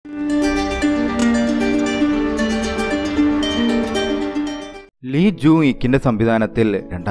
Lee ജൂ ഇക്കിന്റെ സംവിധാനത്തിൽ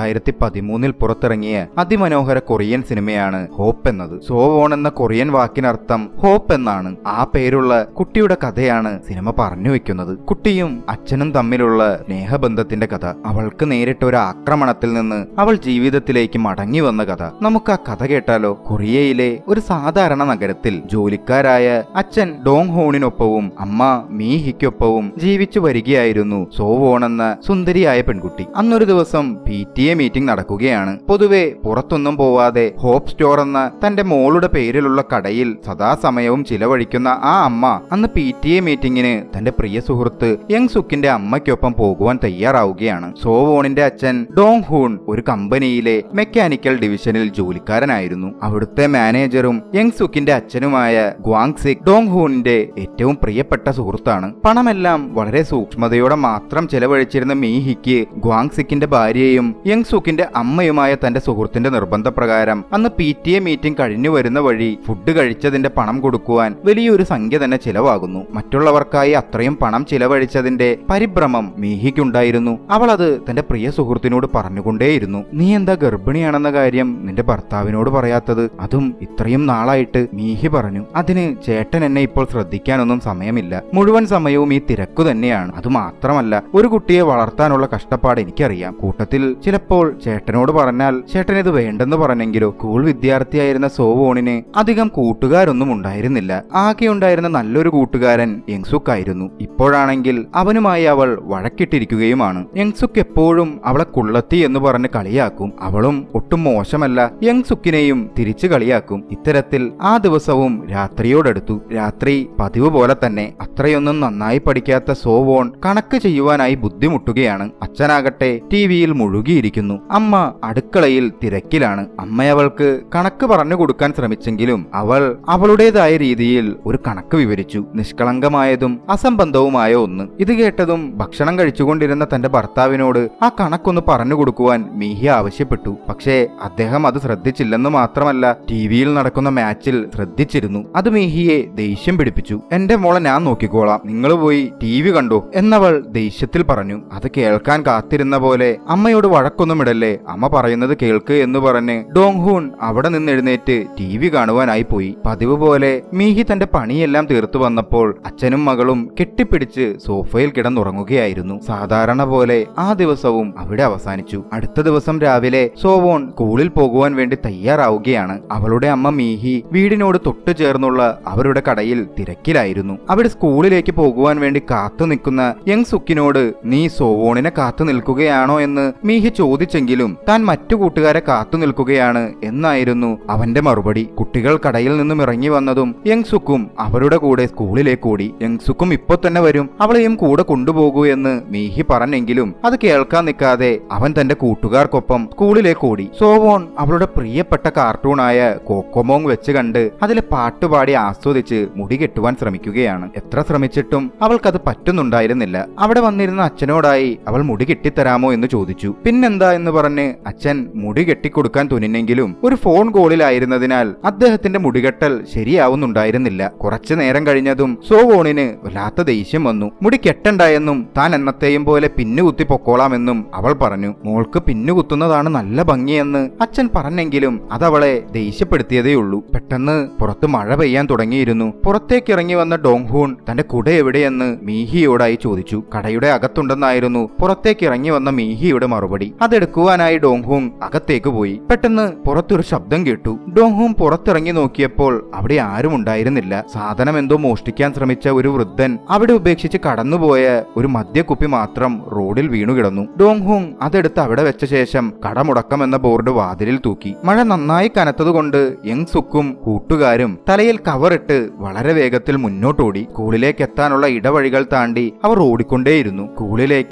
2013 പുറത്തിറങ്ങിയ അതിമനോഹര കൊറിയൻ സിനിമയാണ് ഹോപ്പ് എന്നത്. സോ വോൺ എന്ന കൊറിയൻ വാക്കിനർത്ഥം ഹോപ്പ് എന്നാണ്. ആ പേരുള്ള കുട്ടിയുടെ കഥയാണ് സിനിമ പറഞ്ഞു വെക്കുന്നത്. കുട്ടിയും അച്ഛനും തമ്മിലുള്ള സ്നേഹബന്ധത്തിന്റെ കഥ. അവൾക്ക് നേരിട്ട ഒരു ആക്രമണത്തിൽ നിന്ന് അവൾ ജീവിതത്തിലേക്ക് മടങ്ങി വന്ന കഥ. നമുക്ക് ആ കഥ കേട്ടാലോ? കൊറിയയിലെ ഒരു സാധാരണ നഗരത്തിൽ ജോലിക്കാരായ അച്ഛൻ ഡോങ് ഹോണിനൊപ്പവും അമ്മ മീഹിക്കൊപ്പവും ജീവിച്ചു വരികയായിരുന്നു സോ വോൺ എന്ന സുന്ദരിയായ പെൺകുട്ടി. അന്നൊരു ദിവസം PTA മീറ്റിംഗ് നടക്കുകയാണ്. പൊതുവെ പുറത്തൊന്നും പോവാതെ ഹോപ്പ് സ്റ്റോർ എന്ന തന്റെ മോളുടെ പേരിലുള്ള കടയിൽ സദാസമയവും ചിലവഴിക്കുന്ന ആ അമ്മ അന്ന് PTA മീറ്റിംഗിന് തന്റെ പ്രിയ സുഹൃത്ത് യങ് സുക്കിന്റെ അമ്മയ്ക്കൊപ്പം പോകുവാൻ തയ്യാറാവുകയാണ്. സോ വോണിന്റെ അച്ഛൻ ഡോങ് ഹൂൺ ഒരു കമ്പനിയിലെ മെക്കാനിക്കൽ ഡിവിഷനിൽ ജോലിക്കാരനായിരുന്നു. അവിടുത്തെ മാനേജറും യങ് സുക്കിന്റെ അച്ഛനുമായ ഗ്വാങ് സിക് ഡോങ് ഹൂണിന്റെ ഏറ്റവും പ്രിയപ്പെട്ട സുഹൃത്താണ്. പണമെല്ലാം വളരെ സൂക്ഷ്മതയോടെ മാത്രം ചെലവഴിച്ചിരുന്ന മീഹിക്ക് ഗ്വാങ് സിക്കിന്റെ ഭാര്യയും യങ് സുക്കിന്റെ അമ്മയുമായ തന്റെ സുഹൃത്തിന്റെ നിർബന്ധപ്രകാരം അന്ന് PTA മീറ്റിംഗ് കഴിഞ്ഞു വരുന്ന വഴി ഫുഡ് കഴിച്ചതിന്റെ പണം കൊടുക്കുവാൻ വലിയൊരു സംഖ്യ തന്നെ ചിലവാകുന്നു. മറ്റുള്ളവർക്കായി അത്രയും പണം ചിലവഴിച്ചതിന്റെ പരിഭ്രമം മീഹിക്കുണ്ടായിരുന്നു. അവൾ അത് തന്റെ പ്രിയ സുഹൃത്തിനോട് പറഞ്ഞുകൊണ്ടേയിരുന്നു. നീ എന്താ ഗർഭിണിയാണെന്ന കാര്യം നിന്റെ ഭർത്താവിനോട് പറയാത്തത്? അതും ഇത്രയും നാളായിട്ട്, മീഹി പറഞ്ഞു. അതിന് ചേട്ടൻ എന്നെ ഇപ്പോൾ ശ്രദ്ധിക്കാനൊന്നും സമയമില്ല. മുഴുവൻ സമയവും ഈ തിരക്കു തന്നെയാണ്. അതുമാത്രമല്ല, ഒരു കുട്ടിയെ വളർത്താനുള്ള കഷ്ടപ്പാട് എനിക്കറിയാം. കൂട്ടത്തിൽ ചിലപ്പോൾ ചേട്ടനോട് പറഞ്ഞാൽ ചേട്ടൻ ഇത് വേണ്ടെന്ന് പറഞ്ഞെങ്കിലോ? സ്കൂൾ വിദ്യാർത്ഥിയായിരുന്ന സോ വോണിന് അധികം കൂട്ടുകാരൊന്നും ഉണ്ടായിരുന്നില്ല. ആകെ ഉണ്ടായിരുന്ന നല്ലൊരു കൂട്ടുകാരൻ യങ്സുക്ക് ആയിരുന്നു. ഇപ്പോഴാണെങ്കിൽ അവനുമായി അവൾ വഴക്കിട്ടിരിക്കുകയുമാണ്. യങ്സുക്ക് എപ്പോഴും അവളെ കുള്ളത്തി എന്ന് പറഞ്ഞ് കളിയാക്കും. അവളും ഒട്ടും മോശമല്ല, യങ്സുക്കിനെയും തിരിച്ചു കളിയാക്കും. ഇത്തരത്തിൽ ആ ദിവസവും രാത്രിയോടടുത്തു. രാത്രി പതിവ് പോലെ തന്നെ അത്രയൊന്നും നന്നായി പഠിക്കാത്ത സോ വോൺ കണക്ക് ചെയ്യുവാനായി ബുദ്ധിമുട്ടുകയാണ്. അച്ഛനാകട്ടെ ടിവിയിൽ മുഴുകിയിരിക്കുന്നു. അമ്മ അടുക്കളയിൽ തിരക്കിലാണ്. അമ്മയവൾക്ക് കണക്ക് പറഞ്ഞു കൊടുക്കാൻ ശ്രമിച്ചെങ്കിലും അവൾ അവളുടേതായ രീതിയിൽ ഒരു കണക്ക് വിവരിച്ചു. നിഷ്കളങ്കമായതും അസംബന്ധവുമായ ഒന്ന്. ഇത് കേട്ടതും ഭക്ഷണം കഴിച്ചുകൊണ്ടിരുന്ന തന്റെ ഭർത്താവിനോട് ആ കണക്കൊന്ന് പറഞ്ഞു കൊടുക്കുവാൻ മീഹി ആവശ്യപ്പെട്ടു. പക്ഷേ അദ്ദേഹം അത് ശ്രദ്ധിച്ചില്ലെന്ന് മാത്രമല്ല, ടിവിയിൽ നടക്കുന്ന മാച്ചിൽ ശ്രദ്ധിച്ചിരുന്നു. അത് മീഹിയെ ദേഷ്യം പിടിപ്പിച്ചു. എന്റെ മോളെ ഞാൻ നോക്കിക്കോളാം, നിങ്ങൾ പോയി TV കണ്ടോ എന്നവൾ ദേഷ്യത്തിൽ പറഞ്ഞു. അത് കേൾക്കാൻ കാത്തിരുന്ന പോലെ അമ്മയോട് വഴക്കൊന്നും ഇടല്ലേ, അമ്മ പറയുന്നത് കേൾക്ക് എന്ന് പറഞ്ഞ് ഡോങ് ഹൂൺ അവിടെ നിന്ന് എഴുന്നേറ്റ് TV കാണുവാനായി പോയി. പതിവ് പോലെ മീഹി തന്റെ പണിയെല്ലാം തീർത്തു വന്നപ്പോൾ അച്ഛനും മകളും കെട്ടിപ്പിടിച്ച് സോഫയിൽ കിടന്നുറങ്ങുകയായിരുന്നു. സാധാരണ പോലെ ആ ദിവസവും അവിടെ അവസാനിച്ചു. അടുത്ത ദിവസം രാവിലെ സോ വോൺ സ്കൂളിൽ പോകുവാൻ വേണ്ടി തയ്യാറാവുകയാണ്. അവളുടെ അമ്മ മീഹി വീടിനോട് തൊട്ടു ചേർന്നുള്ള അവരുടെ കടയിൽ തിരക്കിലായിരുന്നു. അവിടെ സ്കൂളിലേക്ക് പോകുവാൻ വേണ്ടി കാത്തു നിൽക്കുന്ന യങ് സുക്കിനോട് നീ സോ വോണിനെ കാത്തു നിൽക്കുകയാണോ എന്ന് മീഹി ചോദിച്ചെങ്കിലും താൻ മറ്റു കൂട്ടുകാരെ കാത്തു നിൽക്കുകയാണ് എന്നായിരുന്നു അവന്റെ മറുപടി. കുട്ടികൾ കടയിൽ നിന്നും ഇറങ്ങി വന്നതും യങ് സുക്കും അവരുടെ കൂടെ സ്കൂളിലേക്ക് ഓടി. യങ് സുക്കും ഇപ്പൊ തന്നെ വരും, അവളെയും കൂടെ കൊണ്ടുപോകൂ എന്ന് മീഹി പറഞ്ഞെങ്കിലും അത് കേൾക്കാൻ നിൽക്കാതെ അവൻ തന്റെ കൂട്ടുകാർക്കൊപ്പം സ്കൂളിലേക്ക് ഓടി. സോ വോൺ അവളുടെ പ്രിയപ്പെട്ട കാർട്ടൂണായ കോക്കോമോങ് വെച്ച് കണ്ട് അതിലെ പാട്ടുപാടി ആസ്വദിച്ച് മുടി കെട്ടുവാൻ ശ്രമിക്കുകയാണ്. എത്ര ശ്രമിച്ചിട്ടും അവൾക്കത് പറ്റുന്നുണ്ടായിരുന്നില്ല. അവിടെ വന്നിരുന്ന അച്ഛനോടായി അവൾ മുടി കെട്ടിത്തരാമോ എന്ന് ചോദിച്ചു. പിന്നെന്താ എന്ന് പറഞ്ഞ് അച്ഛൻ മുടി കെട്ടിക്കൊടുക്കാൻ തുനിഞ്ഞെങ്കിലും ഒരു ഫോൺ കോളിലായിരുന്നതിനാൽ അദ്ദേഹത്തിന്റെ മുടികെട്ടൽ ശരിയാവുന്നുണ്ടായിരുന്നില്ല. കുറച്ചു നേരം കഴിഞ്ഞതും സോ വോണിന് വല്ലാത്ത ദേഷ്യം വന്നു. മുടി കെട്ടണ്ടായെന്നും താൻ എന്നത്തെയും പോലെ പിന്നുകുത്തി പൊക്കോളാമെന്നും അവൾ പറഞ്ഞു. മോൾക്ക് പിന്നുകുത്തുന്നതാണ് നല്ല ഭംഗിയെന്ന് അച്ഛൻ പറഞ്ഞെങ്കിലും അതവളെ ദേഷ്യപ്പെടുത്തിയതേയുള്ളൂ. പെട്ടെന്ന് പുറത്ത് മഴ പെയ്യാൻ തുടങ്ങിയിരുന്നു. പുറത്തേക്ക് ഇറങ്ങി വന്ന ഡോങ് ഹൂൺ തന്റെ കുട എവിടെയെന്ന് മീഹിയോടായി ചോദിച്ചു. കടയുടെ അകത്തുണ്ടെന്നായിരുന്നു പുറത്തേക്ക് ഇറങ്ങി വന്ന മീഹിയുടെ മറുപടി. അതെടുക്കുവാനായി ഡോങ് ഹൂൺ അകത്തേക്ക് പോയി. പെട്ടെന്ന് പുറത്തൊരു ശബ്ദം കേട്ടു. ഡോങ് ഹൂൺ പുറത്തിറങ്ങി നോക്കിയപ്പോൾ അവിടെ ആരും ഉണ്ടായിരുന്നില്ല. സാധനം എന്തോ മോഷ്ടിക്കാൻ ശ്രമിച്ച ഒരു വൃദ്ധൻ അവിടെ ഉപേക്ഷിച്ച് കടന്നുപോയ ഒരു മദ്യക്കുപ്പി മാത്രം റോഡിൽ വീണുകിടന്നു. ഡോങ് ഹൂൺ അതെടുത്ത് അവിടെ വെച്ച ശേഷം കടമുടക്കം എന്ന ബോർഡ് വാതിലിൽ തൂക്കി. മഴ നന്നായി കനത്തതുകൊണ്ട് യങ് സുക്കും കൂട്ടുകാരും തലയിൽ കവറിട്ട് വളരെ വേഗത്തിൽ മുന്നോട്ടോടി. സ്കൂളിലേക്ക് എത്താനുള്ള ഇടവഴികൾ താണ്ടി അവർ ഓടിക്കൊണ്ടേയിരുന്നു. സ്കൂളിലേക്ക് തന്റെ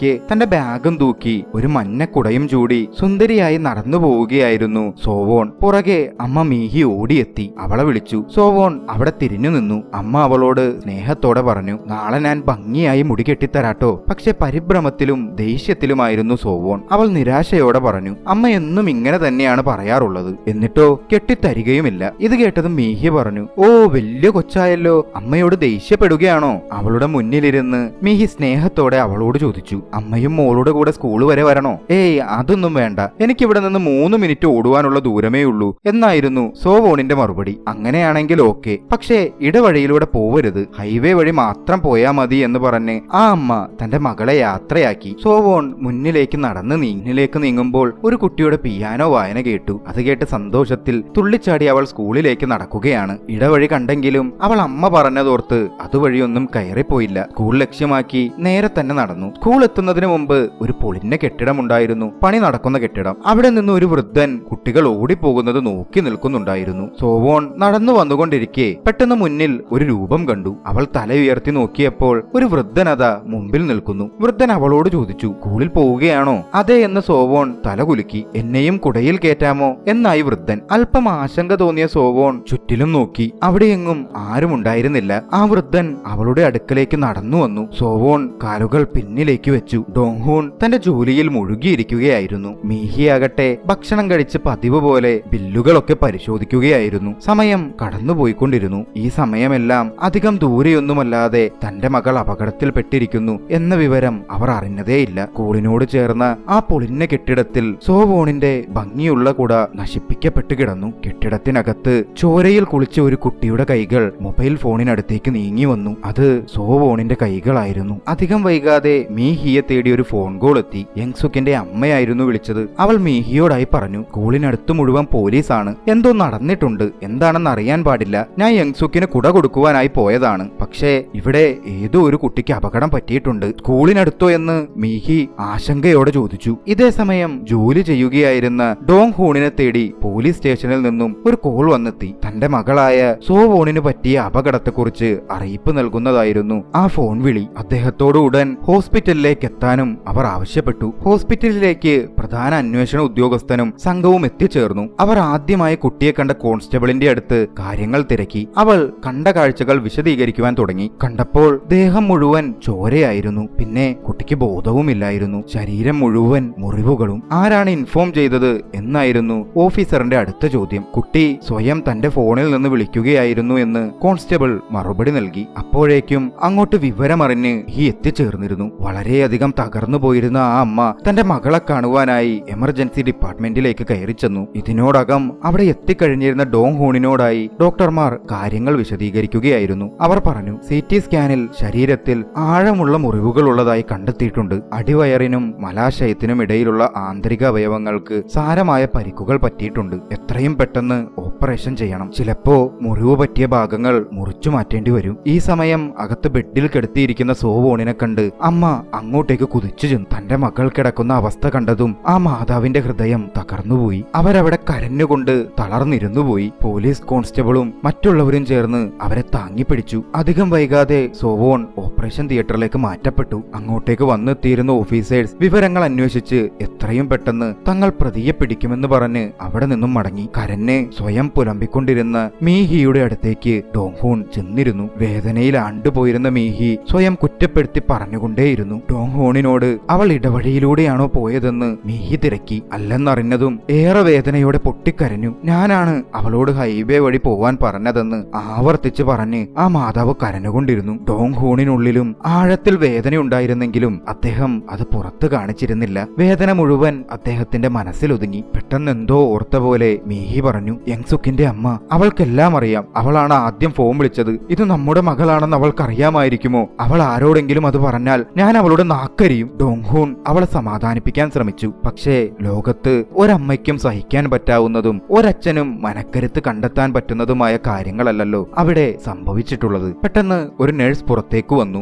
തന്റെ ബാഗും തൂക്കി ഒരു മഞ്ഞ കുടയും ചൂടി സുന്ദരിയായി നടന്നു പോവുകയായിരുന്നു സോവോൺ. പുറകെ അമ്മ മീഹി ഓടിയെത്തി അവളെ വിളിച്ചു. സോവോൺ അവിടെ തിരിഞ്ഞു നിന്നു. അമ്മ അവളോട് സ്നേഹത്തോടെ പറഞ്ഞു, നാളെ ഞാൻ ഭംഗിയായി മുടി കെട്ടിത്തരാട്ടോ. പക്ഷെ പരിഭ്രമത്തിലും ദേഷ്യത്തിലുമായിരുന്നു സോവോൺ. അവൾ നിരാശയോടെ പറഞ്ഞു, അമ്മ എന്നും ഇങ്ങനെ തന്നെയാണ് പറയാറുള്ളത്, എന്നിട്ടോ കെട്ടിത്തരികയുമില്ല. ഇത് കേട്ടതും മീഹി പറഞ്ഞു, ഓ വലിയ കൊച്ചായല്ലോ, അമ്മയോട് ദേഷ്യപ്പെടുകയാണോ? അവളുടെ മുന്നിലിരുന്ന് മീഹി സ്നേഹത്തോടെ അവളോട് ചോദിച്ചു, അമ്മയും മോളുടെ കൂടെ സ്കൂൾ വരെ വരണോ? ഏയ് അതൊന്നും വേണ്ട, എനിക്കിവിടെ നിന്ന് 3 മിനിറ്റ് ഓടുവാനുള്ള ദൂരമേ ഉള്ളൂ എന്നായിരുന്നു സോവോണിന്റെ മറുപടി. അങ്ങനെയാണെങ്കിൽ ഓക്കെ, പക്ഷേ ഇടവഴിയിലൂടെ പോവരുത്, ഹൈവേ വഴി മാത്രം പോയാ മതി എന്ന് പറഞ്ഞ് ആ അമ്മ തന്റെ മകളെ യാത്രയാക്കി. സോവോൺ മുന്നിലേക്ക് നീങ്ങുമ്പോൾ ഒരു കുട്ടിയുടെ പിയാനോ വായന കേട്ടു. അത് കേട്ട് സന്തോഷത്തിൽ തുള്ളിച്ചാടി അവൾ സ്കൂളിലേക്ക് നടക്കുകയാണ്. ഇടവഴി കണ്ടെങ്കിലും അവൾ അമ്മ പറഞ്ഞതോർത്ത് അതുവഴിയൊന്നും കയറിപ്പോയില്ല. സ്കൂൾ ലക്ഷ്യമാക്കി നേരെ തന്നെ നടന്നു. സ്കൂൾ എത്തുന്നതിന് മുമ്പ് ഒരു പൊളിഞ്ഞ കെട്ടിടമുണ്ടായിരുന്നു, പണി നടക്കുന്ന കെട്ടിടം. അവിടെ നിന്ന് ഒരു വൃദ്ധൻ കുട്ടികൾ ഓടിപ്പോകുന്നത് നോക്കി നിൽക്കുന്നുണ്ടായിരുന്നു. സോവോൺ നടന്നു വന്നുകൊണ്ടിരിക്കെ പെട്ടെന്ന് മുന്നിൽ ഒരു രൂപം കണ്ടു. അവൾ തല ഉയർത്തി നോക്കിയപ്പോൾ ഒരു വൃദ്ധനത മുമ്പിൽ നിൽക്കുന്നു. വൃദ്ധൻ അവളോട് ചോദിച്ചു, സ്കൂളിൽ പോവുകയാണോ? അതെ എന്ന് സോവോൺ തല കുലുക്കി. എന്നെയും കുടയിൽ കയറ്റാമോ എന്നായി വൃദ്ധൻ. അല്പം ആശങ്ക തോന്നിയ സോവോൺ ചുറ്റിലും നോക്കി. അവിടെയെങ്ങും ആരുമുണ്ടായിരുന്നില്ല. ആ വൃദ്ധൻ അവളുടെ അടുക്കലേക്ക് നടന്നു വന്നു. സോവോൺ കാലുകൾ പിന്നിലേക്ക് വെച്ചു. ഡോങ്ഹൂൺ തന്റെ ജോലിയിൽ മുഴുകിയിരിക്കുകയായിരുന്നു. മീഹിയാകട്ടെ ഭക്ഷണം കഴിച്ച് പതിവ് പോലെ ബില്ലുകളൊക്കെ പരിശോധിക്കുകയായിരുന്നു. സമയം കടന്നുപോയിക്കൊണ്ടിരുന്നു. ഈ സമയമെല്ലാം അധികം ദൂരെയൊന്നുമല്ലാതെ തന്റെ മകൾ അപകടത്തിൽപ്പെട്ടിരിക്കുന്നു എന്ന വിവരം അവർ അറിഞ്ഞതേയില്ല. സ്കൂളിനോട് ചേർന്ന ആ പൊളിഞ്ഞ കെട്ടിടത്തിൽ സോവോണിന്റെ ഭംഗിയുള്ള കുട നശിപ്പിക്കപ്പെട്ടു കിടന്നു. കെട്ടിടത്തിനകത്ത് ചോരയിൽ കുളിച്ച ഒരു കുട്ടിയുടെ കൈകൾ മൊബൈൽ ഫോണിനടുത്തേക്ക് നീങ്ങി വന്നു. അത് സോവോണിന്റെ കൈകളായിരുന്നു. അധികം വൈകാതെ മീഹിയെ തേടി ഒരു ഫോൺ കോൾ എത്തി. യങ്സുക്കിന്റെ അമ്മയായിരുന്നു വിളിച്ചത്. അവൾ മീഹിയോടായി പറഞ്ഞു, സ്കൂളിനടുത്ത് മുഴുവൻ പോലീസാണ്, എന്തോ നടന്നിട്ടുണ്ട്, എന്താണെന്ന് അറിയാൻ പാടില്ല. ഞാൻ യങ്സുക്കിന് കുട കൊടുക്കുവാനായി പോയതാണ്, പക്ഷേ ഇവിടെ ഏതോ ഒരു കുട്ടിക്ക് അപകടം പറ്റിയിട്ടുണ്ട്. സ്കൂളിനടുത്തോ എന്ന് മീഹി ആശങ്കയോടെ ചോദിച്ചു. ഇതേ സമയം ജോലി ചെയ്യുകയായിരുന്ന ഡോങ് ഹൂണിനെ തേടി പോലീസ് സ്റ്റേഷനിൽ നിന്നും ഒരു കോൾ വന്നെത്തി. തന്റെ മകളായ സോവോണിന് പറ്റിയ അപകടത്തെക്കുറിച്ച് അറിയിപ്പ് നൽകുന്നതായിരുന്നു ആ ഫോൺ വിളി. അദ്ദേഹത്തോട് ഉടൻ ഹോസ്പിറ്റലിലേക്ക് എത്താനും അവർ ആവശ്യപ്പെട്ടു. ഹോസ്പിറ്റലിലേക്ക് പ്രധാന അന്വേഷണ ഉദ്യോഗസ്ഥനും സംഘവും എത്തിച്ചേർന്നു. അവർ ആദ്യമായി കുട്ടിയെ കണ്ട കോൺസ്റ്റബിളിന്റെ അടുത്ത് കാര്യങ്ങൾ തിരക്കി. അവൾ കണ്ട കാഴ്ചകൾ വിശദീകരിക്കുവാൻ തുടങ്ങി. കണ്ടപ്പോൾ ദേഹം മുഴുവൻ ചോരയായിരുന്നു. പിന്നെ കുട്ടിക്ക് ബോധവുമില്ലായിരുന്നു. ശരീരം മുഴുവൻ മുറിവുകളും. ആരാണ് ഇൻഫോം ചെയ്തത് എന്നായിരുന്നു ഓഫീസറിന്റെ അടുത്ത ചോദ്യം. കുട്ടി സ്വയം തന്റെ ഫോണിൽ നിന്ന് വിളിക്കുകയായിരുന്നു എന്ന് കോൺസ്റ്റബിൾ മറുപടി നൽകി. അപ്പോഴേക്കും അങ്ങോട്ട് വിവരമറിഞ്ഞ് ഈ എത്തിച്ചേർന്നിരുന്നു. വളരെയധികം തകർന്നു പോയിരുന്ന ആ അമ്മ തന്റെ മകളെ കാണുവാനായി എമർജൻസി ഡിപ്പാർട്ട്മെന്റിലേക്ക് കയറി ചെന്നു. ഇതിനോടകം അവിടെ എത്തിക്കഴിഞ്ഞിരുന്ന ഡോങ് ഹൂണിനോടായി ഡോക്ടർമാർ കാര്യങ്ങൾ വിശദീകരിക്കുകയായിരുന്നു. അവർ പറഞ്ഞു, CT സ്കാനിൽ ശരീരത്തിൽ ആഴമുള്ള മുറിവുകൾ ഉള്ളതായി കണ്ടെത്തിയിട്ടുണ്ട്. അടിവയറിനും മലാശയത്തിനും ഇടയിലുള്ള ആന്തരിക അവയവങ്ങൾക്ക് സാരമായ പരിക്കുകൾ പറ്റിയിട്ടുണ്ട്. എത്രയും പെട്ടെന്ന് ഓപ്പറേഷൻ ചെയ്യണം. ചിലപ്പോ മുറിവ് പറ്റിയ ഭാഗങ്ങൾ മുറിച്ചു മാറ്റേണ്ടി വരും. ഈ സമയം അകത്ത് ബെഡിൽ കിടത്തിയിരിക്കുന്ന സോവോണിനെ കണ്ട് അമ്മ അങ്ങോട്ടേക്ക് കുതിച്ചു ചെന്നു. തന്റെ മകൾ കിടക്കുന്ന അവസ്ഥ കണ്ടതും ആ മാതാവിന്റെ ഹൃദയം തകർന്നുപോയി. അവരവിടെ കരഞ്ഞുകൊണ്ട് തളർന്നിരുന്നുപോയി. പോലീസ് കോൺസ്റ്റബിളും മറ്റുള്ളവരും ചേർന്ന് അവരെ താങ്ങിപ്പിടിച്ചു. അധികം വൈകാതെ സോവോൺ ഓപ്പറേഷൻ തിയേറ്ററിലേക്ക് മാറ്റപ്പെട്ടു. അങ്ങോട്ടേക്ക് വന്നെത്തിയിരുന്ന ഓഫീസേഴ്സ് വിവരങ്ങൾ അന്വേഷിച്ച് എത്രയും പെട്ടെന്ന് തങ്ങൾ പ്രതിയെ പിടിക്കുമെന്ന് പറഞ്ഞ് അവിടെ നിന്നും മടങ്ങി. കരഞ്ഞ് സ്വയം പുലമ്പിക്കൊണ്ടിരുന്ന മീഹിയുടെ അടുത്തേക്ക് ഡോങ്ഹൂൺ ചെന്നിരുന്നു. വേദനയിൽ ആണ്ടുപോയിരുന്ന മീഹി സ്വയം കുറ്റപ്പെടുത്തി പറഞ്ഞുകൊണ്ടേയിരുന്നു. ഡോങ്ഹൂണിനോട് അവൾ ഇടവഴിയിലൂടെയാണോ പോയതെന്ന് മീഹി തിരക്കി. അല്ലെന്നറിഞ്ഞതും ഏറെ വേദനയോടെ പൊട്ടിക്കരഞ്ഞു. ഞാനാണ് അവളോട് ഹൈവേ വഴി പോവാൻ പറഞ്ഞതെന്ന് ആവർത്തിച്ച് പറഞ്ഞ് ആ മാതാവ് കരഞ്ഞുകൊണ്ടിരുന്നു. ഡോങ്ഹൂണിനുള്ളിലും ആഴത്തിൽ വേദനയുണ്ടായിരുന്നെങ്കിലും അദ്ദേഹം അത് പുറത്തു കാണിച്ചിരുന്നില്ല. വേദന മുഴുവൻ അദ്ദേഹത്തിന്റെ മനസ്സിലൊതുങ്ങി. പെട്ടെന്ന് എന്തോ ഓർത്ത പോലെ മീഹി പറഞ്ഞു, യങ്സുക്കിന്റെ അമ്മ, അവൾക്കെല്ലാം അറിയാം. അവളാണ് ആദ്യം ഫോൺ വിളിച്ചത്. ഇത് നമ്മുടെ മകളാണെന്ന് അവൾക്കറിയാമായിരിക്കുമോ? അവൾ ആരോടെങ്കിലും അത് പറഞ്ഞാൽ ഞാൻ അവളുടെ നാക്കരിയും. ഡോങ്ഹൂൺ അവളെ സമാധാനിപ്പിക്കാൻ ശ്രമിച്ചു. പക്ഷേ ലോകത്ത് ഒരമ്മയ്ക്കും സഹിക്കാൻ പറ്റാവുന്നതും ഒരച്ഛനും മനക്കരുത്ത് കണ്ടെത്താൻ പറ്റുന്നതുമായ കാര്യങ്ങളല്ലല്ലോ അവിടെ സംഭവിച്ചിട്ടുള്ളത്. പെട്ടെന്ന് ഒരു നഴ്സ് പുറത്തേക്ക് വന്നു.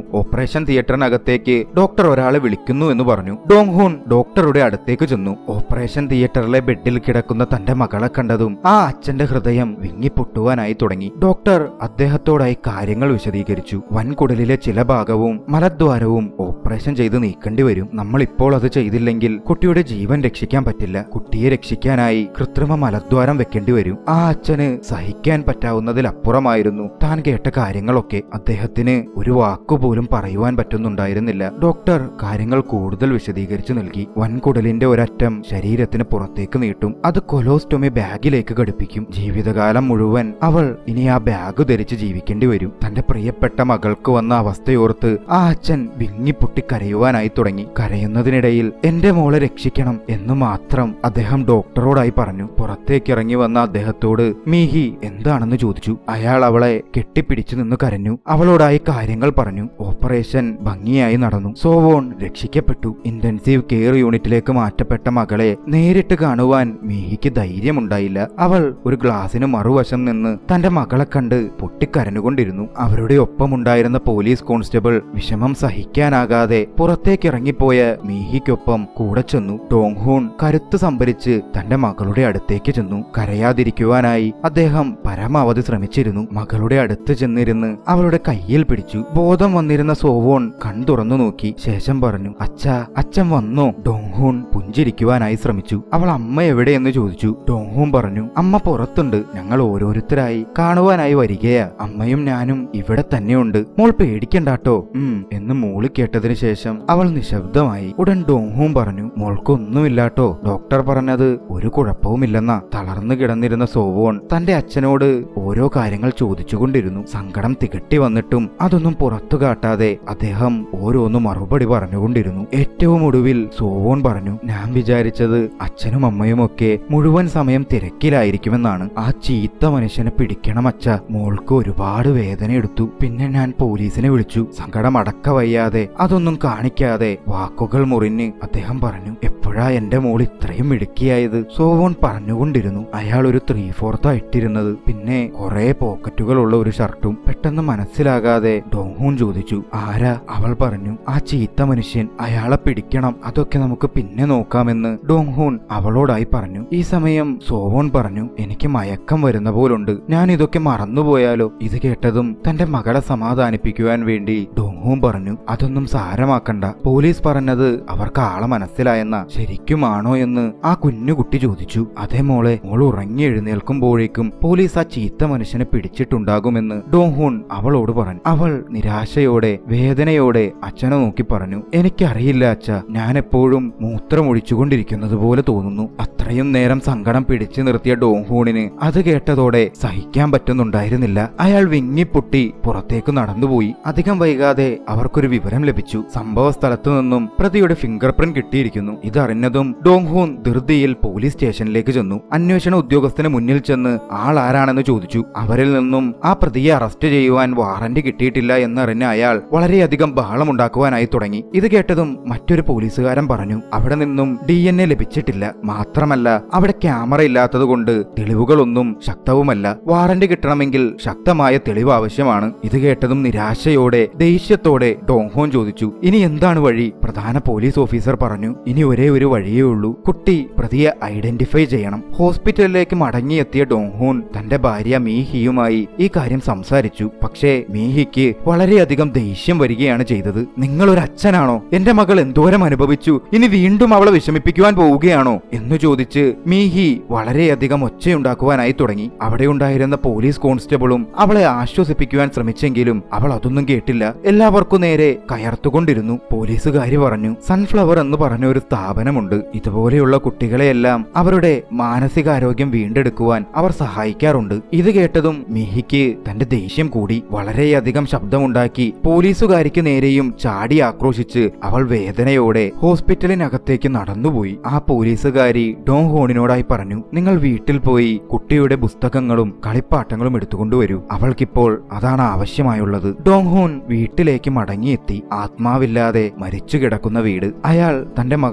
ഓപ്പറേഷൻ തിയേറ്ററിനകത്തേക്ക് ഡോക്ടർ ഒരാളെ വിളിക്കുന്നു എന്ന് പറഞ്ഞു. ഡോങ്ഹൂൺ ഡോക്ടറുടെ അടുത്തേക്ക് ചെന്നു. ഓപ്പറേഷൻ തിയേറ്ററിലെ ബെഡിൽ കിടക്കുന്ന തന്റെ മകളെ കണ്ടതും ആ അച്ഛന്റെ ഹൃദയം വിങ്ങിപ്പൊട്ടുവാനായി തുടങ്ങി. ഡോക്ടർ അദ്ദേഹത്തോടായി കാര്യങ്ങൾ വിശദീകരിച്ചു. വൻകുടലിലെ ചില ഭാഗവും മലദ്വാരവും ഓപ്പറേഷൻ ചെയ്ത് നീക്കേണ്ടി വരും. നമ്മൾ ഇപ്പോൾ അത് ചെയ്തില്ലെങ്കിൽ കുട്ടിയുടെ ജീവൻ രക്ഷിക്കാൻ പറ്റില്ല. കുട്ടിയെ രക്ഷിക്കാനായി കൃത്രിമ മലദ്വാരം വെക്കേണ്ടി വരും. ആ അച്ഛന് സഹിക്കാൻ പറ്റാവുന്നതിലപ്പുറമായിരുന്നു താൻ കേട്ട കാര്യങ്ങളൊക്കെ. അദ്ദേഹത്തിന് ഒരു വാക്കുപോലും പറയുവാൻ പറ്റുന്നുണ്ടായിരുന്നില്ല. ഡോക്ടർ കാര്യങ്ങൾ കൂടുതൽ വിശദീകരിച്ചു നൽകി. വൻകുടലിന്റെ ഒരറ്റം ശരീരത്തിന് പുറത്തേക്ക് നീട്ടും. അത് കൊലോസ്റ്റോമി ബാഗിലേക്ക് ഘടിപ്പിക്കും. ജീവിതകാലം മുഴുവൻ അവൾ ഇനി ആ ബാഗ് ധരിച്ച് ജീവിക്കേണ്ടി വരും. തന്റെ പ്രിയപ്പെട്ട മകൾക്ക് വന്ന അവസ്ഥയോർത്ത് ആ അച്ഛൻ വിങ്ങിപ്പൊട്ടി കരയുവാനായി തുടങ്ങി. കരയുന്നതിനിടയിൽ എന്റെ മോളെ രക്ഷിക്കണം എന്ന് മാത്രം അദ്ദേഹം ഡോക്ടറോടായി പറഞ്ഞു. പുറത്തേക്കിറങ്ങി വന്ന അദ്ദേഹത്തോട് മീഹി എന്താണെന്ന് ചോദിച്ചു. അയാൾ അവളെ കെട്ടിപ്പിടിച്ചു നിന്ന് കരഞ്ഞു. അവളോടായി കാര്യങ്ങൾ പറഞ്ഞു. ഓപ്പറേഷൻ ഭംഗിയായി നടന്നു. സോവോൺ രക്ഷിക്കപ്പെട്ടു. ഇന്റൻസീവ് കെയർ യൂണിറ്റിലേക്ക് മാറ്റപ്പെട്ട മകളെ നേരിട്ട് കാണുവാൻ മീഹിക്ക് ധൈര്യമുണ്ടായില്ല. അവൾ ഒരു ഗ്ലാസിന് മറുവശം നിന്ന് തന്റെ മകളെ കണ്ട് പൊട്ടിക്കരഞ്ഞുകൊണ്ടിരുന്നു. അവരുടെ ഒപ്പമുണ്ടായിരുന്ന പോലീസ് കോൺസ്റ്റബിൾ വിഷമം സഹിക്കാനാകാതെ പുറത്തേക്കിറങ്ങിപ്പോയ മീഹിക്കൊപ്പം കൂടെ ചെന്നു. ഡോങ്ഹൂൺ കരുത്ത് സംഭരിച്ച് തന്റെ മകളുടെ അടുത്തേക്ക് ചെന്നു. കരയാതിരിക്കുവാനായി അദ്ദേഹം പരമാവധി ശ്രമിച്ചിരുന്നു. മകളുടെ അടുത്ത് ചെന്നിരുന്ന് അവളുടെ കയ്യിൽ പിടിച്ചു. ബോധം വന്നിരുന്ന സോവോൺ കൺതുറന്നു നോക്കി. ശേഷം പറഞ്ഞു, അച്ഛാ, അച്ഛൻ വന്നോ? ഡോങ്ഹൂൺ പുഞ്ചിരിക്കുവാനായി ശ്രമിച്ചു. അവൾ അമ്മ എവിടെയെന്ന് ചോദിച്ചു. ഡോങ്ഹൂൺ പറഞ്ഞു, അമ്മ പുറത്തുണ്ട്. ഞങ്ങൾ ഓരോരുത്തരായി കാണുവാനായി വരികയാ. അമ്മയും ഞാനും ഇവിടെ തന്നെയുണ്ട്. മോൾ പേടിക്കണ്ടാട്ടോ എന്ന് മോള് കേട്ടതിന് ശേഷം അവൾ നിശബ്ദമായി. ഉടൻ ഡോങ്ഹൂൺ പറഞ്ഞു, മോൾക്കൊന്നുമില്ലാട്ടോ. ഡോക്ടർ പറഞ്ഞത് ഒരു കുഴപ്പവുമില്ലെന്നാ. തളർന്നു കിടന്നിരുന്ന സോവോൺ തന്റെ അച്ഛനോട് ഓരോ കാര്യങ്ങൾ ചോദിച്ചുകൊണ്ടിരുന്നു. സങ്കടം തികട്ടി വന്നിട്ടും അതൊന്നും പുറത്തു കാട്ടാതെ അദ്ദേഹം ഓരോന്ന് മറുപടി പറഞ്ഞുകൊണ്ടിരുന്നു. ഏറ്റവും ഒടുവിൽ സോവോൺ പറഞ്ഞു, ഞാൻ വിചാരിച്ചത് അച്ഛനും അമ്മയും ഒക്കെ മുഴുവൻ സമയം തിരക്കിലായിരിക്കുമെന്നാണ്. ആ ചീത്ത മനുഷ്യനെ പിടിക്കണം അച്ഛ. മോൾക്ക് ഒരുപാട് വേദന എടുത്തു. പിന്നെ ഞാൻ പോലീസിനെ വിളിച്ചു. സങ്കടം അടക്ക വയ്യാതെ അതൊന്നും കാണിക്കാതെ വാക്കുകൾ മുറിഞ്ഞ് അദ്ദേഹം പറഞ്ഞു, എപ്പോഴാ എന്റെ മോൾ ഇത്രയും മിടുക്കിയായത്? സോവോൺ പറഞ്ഞുകൊണ്ടിരുന്നു. അയാൾ ഒരു 3/4 ഇട്ടിരുന്നത്. പിന്നെ കുറെ പോക്കറ്റുകളുള്ള ഒരു ഷർട്ടും. പെട്ടെന്ന് മനസ്സിലാകാതെ ഡോങ്ഹൂൺ ചോദിച്ചു, ആരാ? അവൾ പറഞ്ഞു, ആ ചീത്ത മനുഷ്യൻ. അയാളെ പിടിക്കണം. അതൊക്കെ നമുക്ക് പിന്നെ നോക്കാമെന്ന് ഡോങ്ഹൂൺ അവളോടായി പറഞ്ഞു. ഈ സമയം സോവോൺ പറഞ്ഞു, എനിക്ക് മയക്കം വരുന്ന പോലുണ്ട്. ഞാൻ ഇതൊക്കെ മറന്നുപോയാലോ? ഇത് കേട്ടതും തന്റെ മകളെ സമാധാനിപ്പിക്കുവാൻ വേണ്ടി ഡോങ്ഹൂൺ പറഞ്ഞു, അതൊന്നും സാരമാക്കണ്ട. പോലീസ് പറഞ്ഞത് അവർക്ക് ആളെ മനസ്സിലായെന്ന. ശരിക്കുമാണോ എന്ന് ആ കുഞ്ഞുകുട്ടി ചോദിച്ചു. അതേ മോളെ, മോൾ ഉറങ്ങി എഴുന്നേൽക്കുമ്പോഴേക്കും പോലീസ് ആ ചീത്ത മനുഷ്യനെ പിടിച്ചിട്ടുണ്ടാകുമെന്ന് ഡോങ്ഹൂൺ അവളോട് പറഞ്ഞു. അവൾ നിരാശയോടെ വേദനയോടെ അച്ഛനെ നോക്കി പറഞ്ഞു, എനിക്കറിയില്ല അച്ഛ. ഞാൻ എപ്പോഴും മൂത്രമൊഴിച്ചുകൊണ്ടിരിക്കുന്നത് പോലെ തോന്നുന്നു. അത്രയും നേരം സങ്കടം പിടിച്ചു നിർത്തിയ ഡോങ്ഹൂണിന് അത് കേട്ടതോടെ സഹിക്കാൻ പറ്റുന്നുണ്ടായിരുന്നില്ല. അയാൾ വിങ്ങിപ്പൊട്ടി പുറത്തേക്ക് നടന്നുപോയി. അധികം വൈകാതെ അവർക്കൊരു വിവരം ലഭിച്ചു. സംഭവ സ്ഥലത്തു നിന്നും പ്രതിയുടെ ഫിംഗർ പ്രിന്റ് കിട്ടിയിരിക്കുന്നു. ഇതറിഞ്ഞതും ഡോങ്ഹൂൺ ധൃതിയിൽ പോലീസ് സ്റ്റേഷനിലേക്ക് ചെന്നു. അന്വേഷണ ഉദ്യോഗസ്ഥന് മുന്നിൽ ചെന്ന് ആൾ ആരാണെന്ന് ചോദിച്ചു. അവരിൽ നിന്നും ആ പ്രതിയെ അറസ്റ്റ് ചെയ്യുവാൻ വാറന്റ് കിട്ടിയിട്ടില്ല എന്നറിഞ്ഞ അയാൾ വളരെയധികം ബഹളമുണ്ടാക്കുവാനായി തുടങ്ങി. ഇത് കേട്ടതും മറ്റൊരു പോലീസുകാരൻ പറഞ്ഞു, അവിടെ നിന്നും DNA ലഭിച്ചിട്ടില്ല. മാത്രമല്ല അവിടെ ക്യാമറ ഇല്ലാത്തത് കൊണ്ട് തെളിവുകളൊന്നും ശക്തവുമല്ല. വാറന്റ് കിട്ടണമെങ്കിൽ ശക്തമായ തെളിവ് ആവശ്യമാണ്. ഇത് കേട്ടതും നിരാശയോടെ ദേഷ്യത്തോടെ ഡോങ്ഹൂൺ ചോദിച്ചു, ഇനി എന്താണ് വഴി? പ്രധാന പോലീസ് ഓഫീസർ പറഞ്ഞു, ഇനി ഒരേ ഒരു വഴിയേ ഉള്ളൂ. കുട്ടി പ്രതിയെ ഐഡന്റിഫൈ ചെയ്യണം. ഹോസ്പിറ്റലിലേക്ക് മടങ്ങിയെത്തിയ ഡോങ്ഹൂൺ തന്റെ ഭാര്യ മീഹിയുമായി ഈ കാര്യം സംസാരിച്ചു. പക്ഷേ മീഹിക്ക് വളരെയധികം ദേഷ്യം വരികയാണ് ചെയ്തത്. നിങ്ങളൊരു അച്ഛനാണോ? എന്റെ മകൾ എന്തോരം അനുഭവിച്ചു. ഇനി വീണ്ടും അവളെ വിഷമിപ്പിക്കുവാൻ പോവുകയാണോ എന്ന് ചോദിച്ച് മീഹി വളരെയധികം ഒച്ചയുണ്ടാക്കുവാനായി തുടങ്ങി. അവിടെ ഉണ്ടായിരുന്ന പോലീസ് കോൺസ്റ്റബിളും അവളെ ആശ്വസിപ്പിക്കുവാൻ ശ്രമിച്ചെങ്കിലും അവൾ അതൊന്നും കേട്ടില്ല. എല്ലാവർക്കും നേരെ കയർത്തുകൊണ്ടിരുന്നു. പോലീസുകാരി പറഞ്ഞു, സൺഫ്ലവർ എന്ന് പറഞ്ഞ ഒരു സ്ഥാപനമുണ്ട്. ഇതുപോലെയുള്ള കുട്ടികളെയെല്ലാം അവരുടെ മാനസികാരോഗ്യം വീണ്ടെടുക്കുവാൻ അവർ സഹായിക്കാറുണ്ട്. ഇത് കേട്ടതും മീഹിക്ക് തന്റെ ദേഷ്യം കൂടി. വളരെയധികം ശബ്ദമുണ്ടാക്കി പോലീസുകാരിക്ക് നേരെയും ചാടി ആക്രോശിച്ച് അവൾ വേദനയോടെ ഹോസ്പിറ്റലിനകത്തേക്ക് നടന്നുപോയി. ആ പോലീസുകാരി ഡോങ്ഹൂണിനോടായി പറഞ്ഞു, നിങ്ങൾ വീട്ടിൽ പോയി കുട്ടിയുടെ പുസ്തകങ്ങളും കളിപ്പാട്ടങ്ങളും എടുത്തുകൊണ്ടുവരൂ. അവൾക്കിപ്പോൾ അതാണ് ആവശ്യമായുള്ളത്. ഡോങ്ഹൂൺ വീട്ടിലേക്ക് മടങ്ങിയെത്തി. ആത്മാവില്ലാതെ മരിച്ചു കിടക്കുന്ന വീട്. അയാൾ തന്റെ മകളുടെ മുറി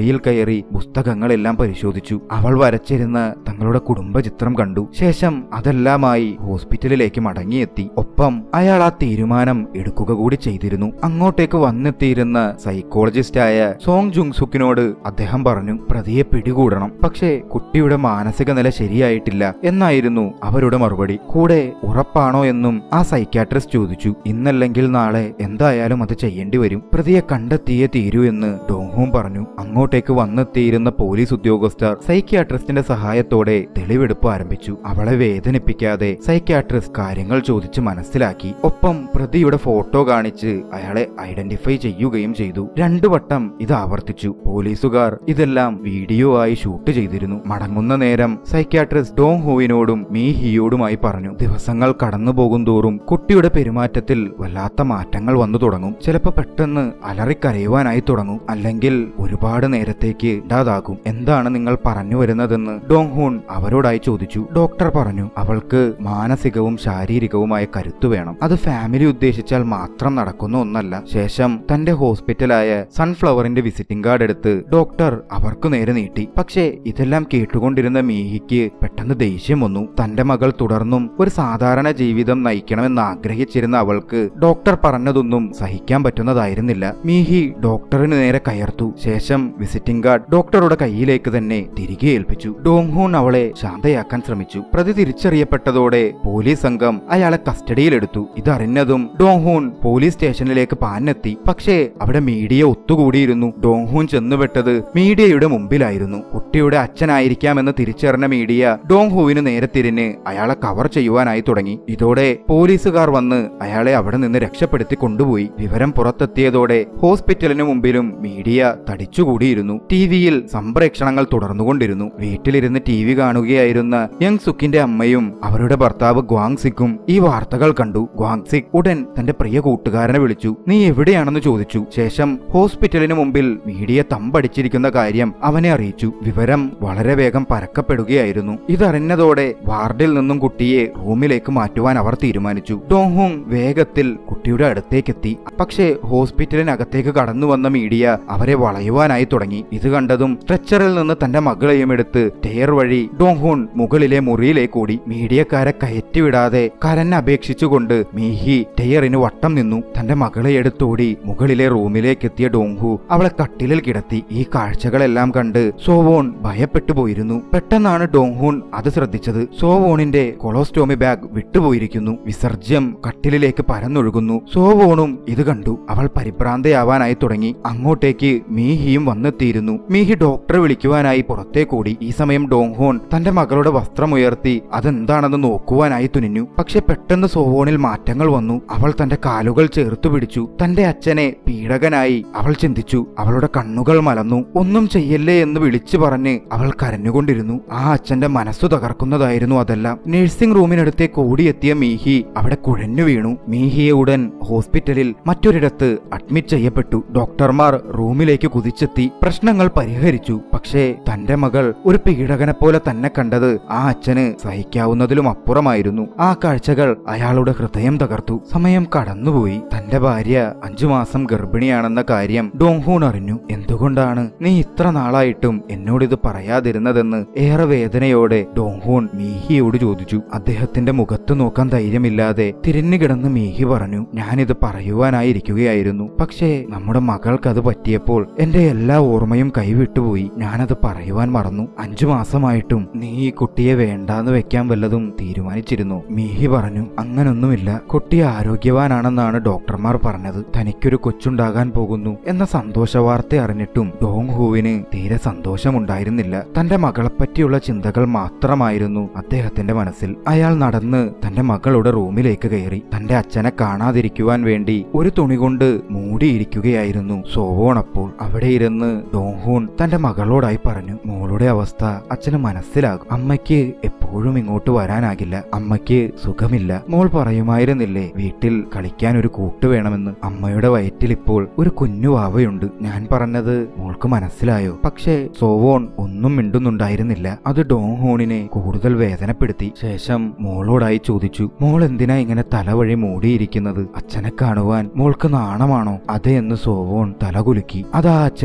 മുറിയിൽ കയറി പുസ്തകങ്ങളെല്ലാം പരിശോധിച്ചു. അവൾ വരച്ചിരുന്ന തങ്ങളുടെ കുടുംബ ചിത്രം കണ്ടു. ശേഷം അതെല്ലാമായി ഹോസ്പിറ്റലിലേക്ക് മടങ്ങിയെത്തി. ഒപ്പം അയാൾ ആ തീരുമാനം എടുക്കുക കൂടി ചെയ്തിരുന്നു. അങ്ങോട്ടേക്ക് വന്നെത്തിയിരുന്ന സൈക്കോളജിസ്റ്റായ സോങ് ജുങ് സുക്കിനോട് അദ്ദേഹം പറഞ്ഞു, പ്രതിയെ പിടികൂടണം, പക്ഷേ കുട്ടിയുടെ മാനസിക നില ശരിയായിട്ടില്ല എന്നായിരുന്നു അവരുടെ മറുപടി. കൂടെ ഉറപ്പാണോ എന്നും ആ സൈക്യാട്രിസ്റ്റ് ചോദിച്ചു. ഇന്നല്ലെങ്കിൽ നാളെ എന്തായാലും അത് ചെയ്യേണ്ടി വരും, പ്രതിയെ കണ്ടെത്തിയേ തീരൂ എന്ന് ഡോങ്ഹൂൻ പറഞ്ഞു. അങ്ങോട്ടേക്ക് വന്നെത്തിയിരുന്ന പോലീസ് ഉദ്യോഗസ്ഥർ സൈക്യാട്രിസ്റ്റിന്റെ സഹായത്തോടെ തെളിവെടുപ്പ് ആരംഭിച്ചു. അവളെ വേദനിപ്പിക്കാതെ സൈക്യാട്രിസ്റ്റ് കാര്യങ്ങൾ ചോദിച്ച് മനസ്സിലാക്കി. ഒപ്പം പ്രതിയുടെ ഫോട്ടോ കാണിച്ച് അയാളെ ഐഡന്റിഫൈ ചെയ്യുകയും ചെയ്തു. 2 വട്ടം ഇത് ആവർത്തിച്ചു. പോലീസുകാർ ഇതെല്ലാം വീഡിയോ ആയി ഷൂട്ട് ചെയ്തിരുന്നു. മടങ്ങുന്ന നേരം സൈക്യാട്രിസ്റ്റ് ഡോങ്ഹൂവിനോടും മീഹിയോടുമായി പറഞ്ഞു, ദിവസങ്ങൾ കടന്നു പോകും തോറും കുട്ടിയുടെ പെരുമാറ്റത്തിൽ വല്ലാത്ത മാറ്റങ്ങൾ വന്നു തുടങ്ങും. ചിലപ്പോൾ പെട്ടെന്ന് അലറിക്കരയുവാനായി തുടങ്ങും, അല്ലെങ്കിൽ ഒരുപാട് നേരത്തേക്ക് ഇണ്ടാതാകും. എന്താണ് നിങ്ങൾ പറഞ്ഞു വരുന്നതെന്ന് ഡോങ്ഹൂൺ അവരോടായി ചോദിച്ചു. ഡോക്ടർ പറഞ്ഞു, അവൾക്ക് മാനസികവും ശാരീരികവുമായ കരുത്തു വേണം. അത് ഫാമിലി ഉദ്ദേശിച്ചാൽ മാത്രം നടക്കുന്ന ഒന്നല്ല. ശേഷം തന്റെ ഹോസ്പിറ്റലായ സൺഫ്ലവറിന്റെ വിസിറ്റിംഗ് കാർഡ് എടുത്ത് ഡോക്ടർ അവർക്ക് നേരെ നീട്ടി. പക്ഷേ ഇതെല്ലാം കേട്ടുകൊണ്ടിരുന്ന മീഹിക്ക് പെട്ടെന്ന് ദേഷ്യം വന്നു. തന്റെ മകൾ തുടർന്നും ഒരു സാധാരണ ജീവിതം നയിക്കണമെന്ന് ആഗ്രഹിച്ചിരുന്ന അവൾക്ക് ഡോക്ടർ പറഞ്ഞതൊന്നും സഹിക്കാൻ പറ്റുന്നതായിരുന്നില്ല. മീഹി ഡോക്ടറിന് നേരെ കയർത്തു. ശേഷം വിസിറ്റിംഗ് കാർഡ് ഡോക്ടറുടെ കയ്യിലേക്ക് തന്നെ തിരികെ ഏൽപ്പിച്ചു. ഡോങ്ഹൂൺ അവളെ ശാന്തയാക്കാൻ ശ്രമിച്ചു. പ്രതി തിരിച്ചറിയപ്പെട്ടതോടെ പോലീസ് സംഘം അയാളെ കസ്റ്റഡിയിലെടുത്തു. ഇതറിഞ്ഞതും ഡോങ്ഹൂൺ പോലീസ് സ്റ്റേഷനിലേക്ക് പാഞ്ഞെത്തി. പക്ഷേ അവിടെ മീഡിയ ഒത്തുകൂടിയിരുന്നു. ഡോങ്ഹൂൺ ചെന്നുപെട്ടത് മീഡിയയുടെ മുമ്പിലായിരുന്നു. കുട്ടിയുടെ അച്ഛനായിരിക്കാമെന്ന് തിരിച്ചറിഞ്ഞ മീഡിയ ഡോങ്ഹൂവിന് നേരെ തിരിഞ്ഞ് അയാളെ കവർ ചെയ്യുവാനായി തുടങ്ങി. ഇതോടെ പോലീസുകാർ വന്ന് അയാളെ അവിടെ നിന്ന് രക്ഷപ്പെടുത്തി കൊണ്ടുപോയി. വിവരം പുറത്തെത്തിയതോടെ ഹോസ്പിറ്റലിന് മുമ്പിലും മീഡിയ തടിച്ചുകൂടിയിരുന്നു. ടിവിയിൽ സംപ്രേക്ഷണങ്ങൾ തുടർന്നുകൊണ്ടിരുന്നു. വീട്ടിലിരുന്ന് TV കാണുകയായിരുന്ന യങ് സുക്കിന്റെ അമ്മയും അവരുടെ ഭർത്താവ് ഗ്വാങ് സിക്കും ഈ വാർത്തകൾ കണ്ടു. ഗ്വാങ് സിക് ഉടൻ തന്റെ പ്രിയ കൂട്ടുകാരനെ വിളിച്ചു. നീ എവിടെയാണെന്ന് ചോദിച്ചു. ശേഷം ഹോസ്പിറ്റലിന് മുമ്പിൽ മീഡിയ തമ്പടിച്ചിരിക്കുന്ന കാര്യം അവനെ അറിയിച്ചു. വിവരം വളരെ വേഗം പരക്കപ്പെടുകയായിരുന്നു. ഇതറിഞ്ഞതോടെ വാർഡിൽ നിന്നും കുട്ടിയെ റൂമിലേക്ക് മാറ്റുവാൻ അവർ തീരുമാനിച്ചു. ഡോങ്ഹൂങ് വേഗത്തിൽ കുട്ടിയുടെ അടുത്തേക്കെത്തി. പക്ഷേ ഹോസ്പിറ്റലിനകത്തേക്ക് കടന്നു വന്ന മീഡിയ അവരെ വളയുവാനായി തുടങ്ങി. ഇത് കണ്ടതും സ്ട്രെച്ചറിൽ നിന്ന് തന്റെ മകളെയും എടുത്ത് സ്റ്റെയർ വഴി ഡോങ്ഹൂൺ മുകളിലെ മുറിയിലേക്ക് ഓടി. മീഡിയക്കാരെ കയറ്റിവിടാതെ കരഞ്ഞപേക്ഷിച്ചുകൊണ്ട് മീഹി സ്റ്റെയറിന് വട്ടം നിന്നു. തന്റെ മകളെ എടുത്തോടി മുകളിലെ റൂമിലേക്ക് എത്തിയ ഡോങ്ഹു അവളെ കട്ടിലിൽ കിടത്തി. ഈ കാഴ്ചകളെല്ലാം കണ്ട് സോവോൺ ഭയപ്പെട്ടു പോയിരുന്നു. പെട്ടെന്നാണ് ഡോങ്ഹൂൺ അത് ശ്രദ്ധിച്ചത്. സോവോണിന്റെ കൊളോസ്റ്റോമി ബാഗ് വിട്ടുപോയിരിക്കുന്നു. വിസർജ്യം കട്ടിലിലേക്ക് പരന്നൊഴുകുന്നു. സോവോണും ഇത് കണ്ടു. അവൾ പരിഭ്രാന്തയാവാനായി തുടങ്ങി. അങ്ങോട്ടേക്ക് മീഹിയും വന്നെത്തിയിരുന്നു. മീഹി ഡോക്ടറെ വിളിക്കുവാനായി പുറത്തേക്കൂടി. ഈ സമയം ഡോങ്ഹോൺ തന്റെ മകളുടെ വസ്ത്രമുയർത്തി അതെന്താണെന്ന് നോക്കുവാനായി തുനിഞ്ഞു. പക്ഷെ പെട്ടെന്ന് സോവോണിൽ മാറ്റങ്ങൾ വന്നു. അവൾ തന്റെ കാലുകൾ ചേർത്തു പിടിച്ചു. തന്റെ അച്ഛനെ പീഡകനായി അവൾ ചിന്തിച്ചു. അവളുടെ കണ്ണുകൾ മലന്നു. ഒന്നും ചെയ്യല്ലേ എന്ന് വിളിച്ചു പറഞ്ഞ് അവൾ കരഞ്ഞുകൊണ്ടിരുന്നു. ആ അച്ഛന്റെ മനസ്സു തകർക്കുന്നതായിരുന്നു അതെല്ലാം. നഴ്സിംഗ് റൂമിനടുത്തേക്ക് ഓടിയെത്തിയ മീഹി അവിടെ കുഴഞ്ഞു വീണു. മീഹിയെ ഉടൻ ഹോസ്പിറ്റലിൽ മറ്റൊരിടത്ത് അഡ്മിറ്റ് ചെയ്യപ്പെട്ടു. ഡോക്ടർമാർ റൂമിലേക്ക് കുതിച്ചെത്തി പ്രശ്നങ്ങൾ പരിഹരിച്ചു. പക്ഷേ തന്റെ മകൾ ഒരു പീഡകനെ പോലെ തന്നെ കണ്ടത് ആ അച്ഛന് സഹിക്കാവുന്നതിലും അപ്പുറമായിരുന്നു. ആ കാഴ്ചകൾ അയാളുടെ ഹൃദയം തകർത്തു. സമയം കടന്നുപോയി. തന്റെ ഭാര്യ 5 മാസം ഗർഭിണിയാണെന്ന കാര്യം ഡോങ്ഹൂൺ അറിഞ്ഞു. എന്തുകൊണ്ടാണ് നീ ഇത്ര നാളായിട്ടും എന്നോടിത് പറയാതിരുന്നതെന്ന് ഏറെ വേദനയോടെ ഡോങ്ഹൂൺ മീഹിയോട് ചോദിച്ചു. അദ്ദേഹത്തിന്റെ മുഖത്ത് നോക്കാൻ ധൈര്യമില്ലാതെ തിരിഞ്ഞു കിടന്ന് മീഹി പറഞ്ഞു, ഞാനിത് പറയുവാനായിരിക്കുകയായിരുന്നു. പക്ഷേ നമ്മുടെ മകൾക്കത് പറ്റിയപ്പോൾ എന്റെ എല്ലാ ഓർമ്മയും കൈവിട്ടുപോയി. ഞാനത് പറയുവാൻ മറന്നു. 5 മാസമായിട്ടും നീ ഈ കുട്ടിയെ വേണ്ടാന്ന് വെക്കാൻ വല്ലതും തീരുമാനിച്ചിരുന്നു? മീഹി പറഞ്ഞു, അങ്ങനൊന്നുമില്ല. കുട്ടി ആരോഗ്യവാനാണെന്നാണ് ഡോക്ടർമാർ പറഞ്ഞത്. തനിക്കൊരു കൊച്ചുണ്ടാകാൻ പോകുന്നു എന്ന സന്തോഷ വാർത്ത അറിഞ്ഞിട്ടും ഡോങ്ഹുവിന് തീരെ സന്തോഷമുണ്ടായിരുന്നില്ല. തന്റെ മകളെപ്പറ്റിയുള്ള ചിന്തകൾ മാത്രമായിരുന്നു അദ്ദേഹത്തിന്റെ മനസ്സിൽ. അയാൾ നടന്ന് തന്റെ മകളുടെ റൂമിലേക്ക് കയറി. തന്റെ അച്ഛനെ കാണാതിരിക്കുവാൻ വേണ്ടി ഒരു തുണി കൊണ്ട് മൂടിയിരിക്കുകയായിരുന്നു സോവോൺ. അപ്പോൾ അവിടെ ഇരുന്ന് ഡോങ്ഹൂൺ തന്റെ മകളോടായി പറഞ്ഞു, മോളുടെ അവസ്ഥ അച്ഛന് മനസ്സിലാകും. അമ്മയ്ക്ക് എപ്പോഴും ഇങ്ങോട്ട് വരാനാകില്ല. അമ്മയ്ക്ക് സുഖമില്ല. മോൾ പറയുമായിരുന്നില്ലേ വീട്ടിൽ കളിക്കാൻ ഒരു കൂട്ട് വേണമെന്ന്? അമ്മയുടെ വയറ്റിൽ ഇപ്പോൾ ഒരു കുഞ്ഞു വാവയുണ്ട്. ഞാൻ പറഞ്ഞത് മോൾക്ക് മനസ്സിലായോ? പക്ഷേ സോവോൺ ഒന്നും മിണ്ടുന്നുണ്ടായിരുന്നില്ല. അത് ഡോങ്ഹൂണിനെ കൂടുതൽ വേദനപ്പെടുത്തി. ശേഷം മോളോടായി ചോദിച്ചു, മോൾ എന്തിനാ ഇങ്ങനെ തലവഴി മൂടിയിരിക്കുന്നത്? അച്ഛനെ കാണുവാൻ മോൾക്ക് നാണമാണോ? അതെ എന്ന് സോവോൺ തലകുലുക്കി. അതാ അച്ഛന്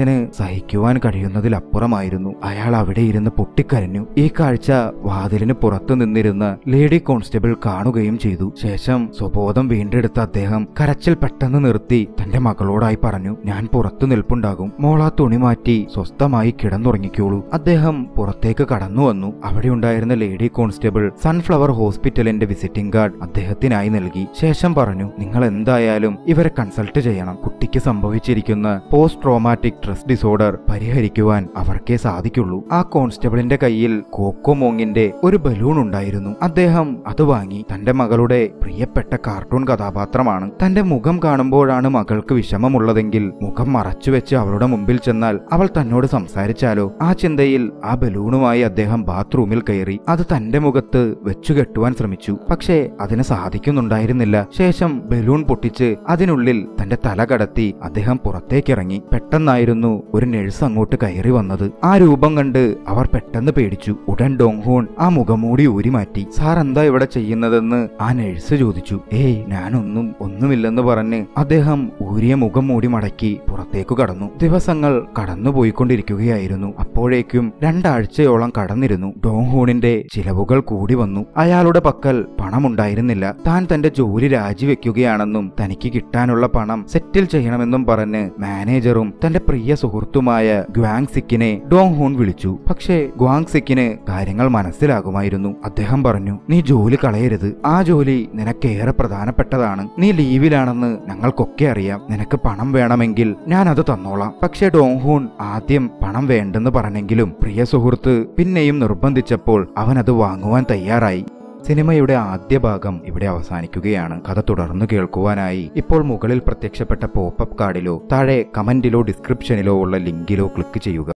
സഹിക്കുവാൻ കഴിയുന്നതിലപ്പുറമായിരുന്നു. അയാൾ അവിടെ ഇരുന്ന് പൊട്ടിക്കരഞ്ഞു. ഈ കാഴ്ച വാതിലിന് പുറത്തു നിന്നിരുന്ന ലേഡി കോൺസ്റ്റബിൾ കാണുകയും ചെയ്തു. ശേഷം സ്വബോധം വീണ്ടെടുത്ത അദ്ദേഹം കരച്ചിൽ പെട്ടെന്ന് നിർത്തി തന്റെ മകളോടായി പറഞ്ഞു, ഞാൻ പുറത്തു നിൽപ്പുണ്ടാകും, മോളാ തുണി മാറ്റി സ്വസ്ഥമായി കിടന്നുറങ്ങിക്കോളൂ. അദ്ദേഹം പുറത്തേക്ക് കടന്നു വന്നു. അവിടെ ഉണ്ടായിരുന്ന ലേഡി കോൺസ്റ്റബിൾ സൺഫ്ലവർ ഹോസ്പിറ്റലിന്റെ വിസിറ്റിംഗ് കാർഡ് അദ്ദേഹത്തിനായി നൽകി. ശേഷം പറഞ്ഞു, നിങ്ങൾ എന്തായാലും ഇവരെ കൺസൾട്ട് ചെയ്യണം. കുട്ടിക്ക് സംഭവിച്ചിരിക്കുന്ന പോസ്റ്റ് ട്രോമാറ്റിക് സ്ട്രെസ് ഡിസോർഡർ പരിഹരിക്കുവാൻ അവർക്കേ സാധിക്കുള്ളൂ. ആ കോൺസ്റ്റബിളിന്റെ കയ്യിൽ കോക്കോമോങ്ങിന്റെ ഒരു ബലൂൺ ഉണ്ടായിരുന്നു. അദ്ദേഹം അത് വാങ്ങി. തന്റെ മകളുടെ പ്രിയപ്പെട്ട കാർട്ടൂൺ കഥാപാത്രമാണ്. തന്റെ മുഖം കാണുമ്പോഴാണ് മകൾക്ക് വിഷമമുള്ളതെങ്കിൽ മുഖം മറച്ചുവെച്ച് അവളുടെ മുമ്പിൽ ചെന്നാൽ അവൾ തന്നോട് സംസാരിച്ചാലോ? ആ ചിന്തയിൽ ആ ബലൂണുമായി അദ്ദേഹം ബാത്റൂമിൽ കയറി. അത് തന്റെ മുഖത്ത് വെച്ചുകെട്ടുവാൻ ശ്രമിച്ചു. പക്ഷേ അതിന് സാധിക്കുന്നുണ്ടായിരുന്നില്ല. ശേഷം ബലൂൺ പൊട്ടിച്ച് അതിനുള്ളിൽ തന്റെ തല കടത്തി അദ്ദേഹം പുറത്തേക്കിറങ്ങി. പെട്ടെന്നായിരുന്നു ഒരു നഴ്സ് അങ്ങോട്ട് കയറി വന്നത്. ആ രൂപം കണ്ട് അവർ പെട്ടെന്ന് പേടിച്ചു. ഉടൻ ഡോങ്ഹോൺ ആ മുഖംമൂടി ഊരി മാറ്റി. സാർ എന്താ ഇവിടെ ചെയ്യുന്നതെന്ന് ആ നഴ്സ് ചോദിച്ചു. ഏയ് ഒന്നുമില്ലെന്ന് പറഞ്ഞ് അദ്ദേഹം ഊരിയ മുഖം മൂടി മടക്കി പുറത്തേക്കു കടന്നു. ദിവസങ്ങൾ കടന്നുപോയിക്കൊണ്ടിരിക്കുകയായിരുന്നു. അപ്പോഴേക്കും 2 ആഴ്ചയോളം കടന്നിരുന്നു. ഡോങ്ഹോണിന്റെ ചിലവുകൾ കൂടി വന്നു. അയാളുടെ പക്കൽ പണമുണ്ടായിരുന്നില്ല. താൻ തന്റെ ജോലി രാജിവെക്കുകയാണെന്നും തനിക്ക് കിട്ടാനുള്ള പണം സെറ്റിൽ ചെയ്യണമെന്നും പറഞ്ഞ് മാനേജറും തന്റെ പ്രിയ സുഹൃത്തുമായ ഗ്വാങ് സിക്കിനെ ഡോങ്ഹോൺ വിളിച്ചു. പക്ഷേ ഗ്വാങ് സിക്കിന് കാര്യങ്ങൾ മനസ്സിലാകുമായിരുന്നു. അദ്ദേഹം പറഞ്ഞു, നീ ജോലി കളയരുത്. ആ ജോലി നിനക്കേറെ പ്രധാനപ്പെട്ടതാണ്. നീ ലീവിലാണെന്ന് ഞങ്ങൾക്കൊക്കെ അറിയാം. നിനക്ക് പണം വേണമെങ്കിൽ ഞാൻ അത് തന്നോളാം. പക്ഷേ ഡോങ്ഹോൺ ആദ്യം പണം വേണ്ടെന്ന് പറഞ്ഞെങ്കിലും പ്രിയ സുഹൃത്ത് പിന്നെയും നിർബന്ധിച്ചപ്പോൾ അവൻ അത് വാങ്ങുവാൻ തയ്യാറായി. സിനിമയുടെ ആദ്യ ഭാഗം ഇവിടെ അവസാനിക്കുകയാണ്. കഥ തുടർന്ന് കേൾക്കുവാനായി ഇപ്പോൾ മുകളിൽ പ്രത്യക്ഷപ്പെട്ട പോപ്പപ്പ് കാർഡിലോ താഴെ കമന്റിലോ ഡിസ്ക്രിപ്ഷനിലോ ഉള്ള ലിങ്കിലോ ക്ലിക്ക് ചെയ്യുക.